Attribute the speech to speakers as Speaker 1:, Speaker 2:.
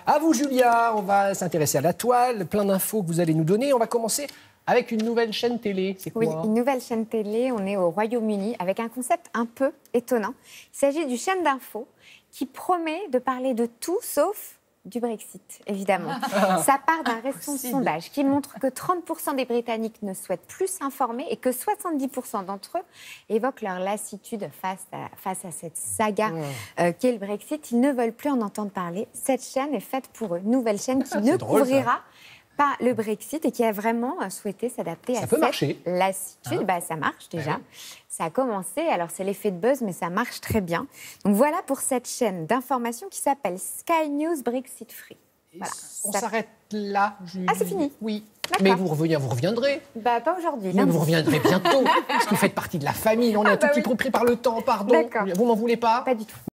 Speaker 1: À vous, Julia, on va s'intéresser à la toile, plein d'infos que vous allez nous donner. On va commencer avec une nouvelle chaîne télé. C'est quoi?
Speaker 2: Oui, une nouvelle chaîne télé. On est au Royaume-Uni avec un concept un peu étonnant. Il s'agit d'une chaîne d'infos qui promet de parler de tout sauf du Brexit, évidemment. Ça part d'un récent sondage qui montre que 30% des Britanniques ne souhaitent plus s'informer et que 70% d'entre eux évoquent leur lassitude face à cette saga qu'est le Brexit. Ils ne veulent plus en entendre parler. Cette chaîne est faite pour eux. Nouvelle chaîne qui ne couvrira pas le Brexit et qui a vraiment souhaité s'adapter à cette lassitude. Ça marche déjà. Ça a commencé, alors c'est l'effet de buzz, mais ça marche très bien. Donc voilà pour cette chaîne d'information qui s'appelle Sky News Brexit Free. Voilà.
Speaker 1: On s'arrête là, Julie.
Speaker 2: Ah, c'est fini?
Speaker 1: Oui. Mais vous reviendrez.
Speaker 2: Pas aujourd'hui.
Speaker 1: Mais vous reviendrez bientôt, parce que vous faites partie de la famille. On est un tout petit peu pris par le temps, pardon. Vous m'en voulez pas?
Speaker 2: Pas du tout.